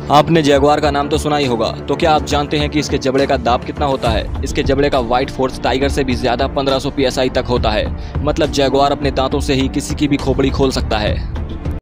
आपने जैगुआर का नाम तो सुना ही होगा, तो क्या आप जानते हैं कि इसके जबड़े का दाब कितना होता है? इसके जबड़े का वाइट फोर्स टाइगर से भी ज्यादा 1500 PSI तक होता है। मतलब जैगुआर अपने दांतों से ही किसी की भी खोपड़ी खोल सकता है।